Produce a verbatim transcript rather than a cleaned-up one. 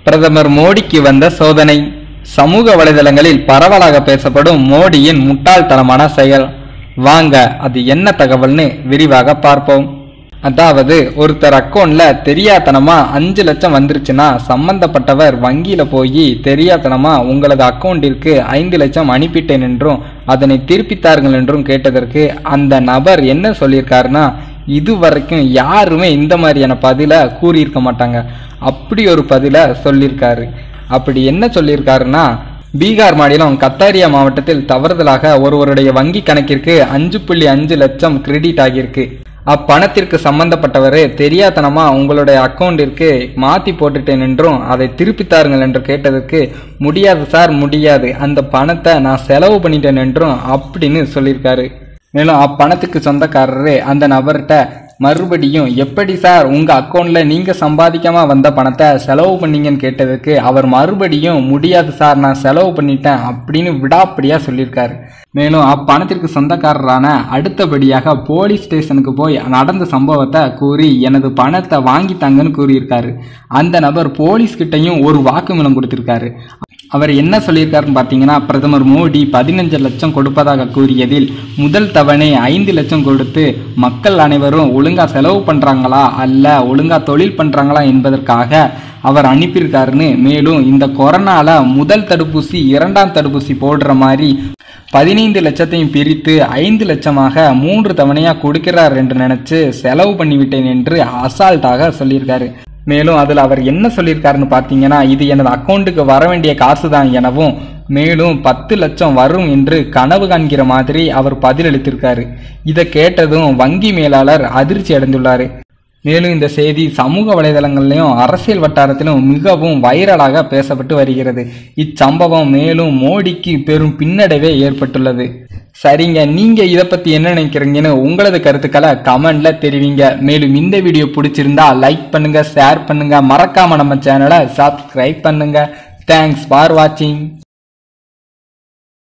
பிரதமர் மோடிக்கு வந்த சோதனை. சமூக வலைதளங்களில் பரவலாக பேசப்படும் மோடியின் முட்டாள்தனமான செயல். வாங்க அது என்ன தகவல்னு விரிவாக பார்ப்போம். அதாவது ஒருத்தர் அக்கௌண்ட்ல தெரியாதனமா அஞ்சு லட்சம் வந்துருச்சுன்னா சம்பந்தப்பட்டவர் வங்கியில போய் தெரியாதனமா உங்களது அக்கௌண்டிற்கு ஐந்து லட்சம் அனுப்பிட்டேன் என்றும் அதனை திருப்பித்தார்கள் என்றும் கேட்டதற்கு அந்த நபர் என்ன சொல்லியிருக்காருன்னா, இதுவரைக்கும் யாருமே இந்த மாதிரியான பதில கூறியிருக்க மாட்டாங்க, அப்படி ஒரு பதில சொல்லியிருக்காரு. அப்படி என்ன சொல்லியிருக்காருன்னா, பீகார் மாநிலம் கத்தாரியா மாவட்டத்தில் தவறுதலாக ஒருவருடைய வங்கி கணக்கிற்கு அஞ்சு புள்ளி அஞ்சு லட்சம் கிரெடிட் ஆகியிருக்கு. அப்பணத்திற்கு சம்பந்தப்பட்டவர் தெரியாதனமா உங்களுடைய அக்கௌண்டிற்கு மாத்தி போட்டுட்டேன் என்றும் அதை திருப்பித்தாருங்கள் என்று கேட்டதற்கு, முடியாது சார் முடியாது, அந்த பணத்தை நான் செலவு பண்ணிட்டேன் என்றும் அப்படின்னு சொல்லியிருக்காரு. மேலும் அப்பணத்துக்கு சொந்தக்காரரு அந்த நபர்கிட்ட மறுபடியும், எப்படி சார் உங்க அக்கௌண்ட்ல நீங்க சம்பாதிக்காம வந்த பணத்தை செலவு பண்ணீங்கன்னு கேட்டதுக்கு அவர் மறுபடியும், முடியாது சார் நான் செலவு பண்ணிட்டேன் அப்படின்னு விடாப்படியா சொல்லியிருக்காரு. மேலும் அப்பணத்திற்கு சொந்தக்காரரான அடுத்தபடியாக போலீஸ் ஸ்டேஷனுக்கு போய் நடந்த சம்பவத்தை கூறி எனது பணத்தை வாங்கித்தாங்கன்னு கூறியிருக்காரு. அந்த நபர் போலீஸ் கிட்டையும் ஒரு வாக்குமூலம் கொடுத்திருக்காரு. அவர் என்ன சொல்லியிருக்காருன்னு பார்த்தீங்கன்னா, பிரதமர் மோடி பதினஞ்சு லட்சம் கொடுப்பதாக கூறியதில் முதல் தவணை ஐந்து லட்சம் கொடுத்து மக்கள் அனைவரும் ஒழுங்கா செலவு பண்றாங்களா அல்ல ஒழுங்கா தொழில் பண்றாங்களா என்பதற்காக அவர் அனுப்பியிருக்காருன்னு, மேலும் இந்த கொரோனால முதல் தடுப்பூசி இரண்டாம் தடுப்பூசி போடுற மாதிரி பதினைந்து லட்சத்தையும் பிரித்து ஐந்து லட்சமாக மூன்று தவணையா கொடுக்கிறார் என்று நினைச்சு செலவு பண்ணிவிட்டேன் என்று அசால்ட்டாக சொல்லியிருக்காரு. மேலும் அதில் அவர் என்ன சொல்லியிருக்காருன்னு பார்த்தீங்கன்னா, இது எனது அக்கௌண்ட்டுக்கு வர வேண்டிய காசு தான் எனவும், மேலும் பத்து லட்சம் வரும் என்று கனவு காண்கிற மாதிரி அவர் பதிலளித்திருக்காரு. இதை கேட்டதும் வங்கி மேலாளர் அதிர்ச்சி அடைந்துள்ளாரு. மேலும் இந்த செய்தி சமூக வலைதளங்களிலும் அரசியல் வட்டாரத்திலும் மிகவும் வைரலாக பேசப்பட்டு வருகிறது. இச்சம்பவம் மேலும் மோடிக்கு பெரும் பின்னடைவே ஏற்பட்டுள்ளது. சரிங்க, நீங்க இதை பத்தி என்ன நினைக்கிறீங்கன்னு உங்களது கருத்துக்களை கமெண்ட்ல தெரிவிங்க. மேலும் இந்த வீடியோ பிடிச்சிருந்தா லைக் பண்ணுங்க, ஷேர் பண்ணுங்க, மறக்காம நம்ம சேனலை சப்ஸ்கிரைப் பண்ணுங்க. தேங்க்ஸ் ஃபார் வாட்சிங்.